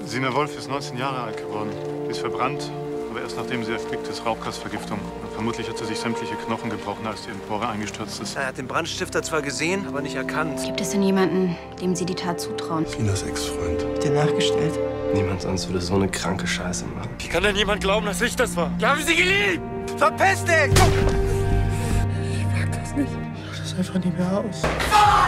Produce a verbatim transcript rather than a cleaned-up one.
Sina Wolf ist neunzehn Jahre alt geworden. Sie ist verbrannt, aber erst nachdem sie erquickt ist, Rauchgasvergiftung. Und vermutlich hat sie sich sämtliche Knochen gebrochen, als die Empore eingestürzt ist. Er hat den Brandstifter zwar gesehen, aber nicht erkannt. Gibt es denn jemanden, dem Sie die Tat zutrauen? Sinas Ex-Freund. Hat der nachgestellt? Niemand sonst würde so eine kranke Scheiße machen. Wie kann denn jemand glauben, dass ich das war? Wir haben sie geliebt! Verpiss dich! Ich mag das nicht. Ich mach das einfach nicht mehr aus. Ah!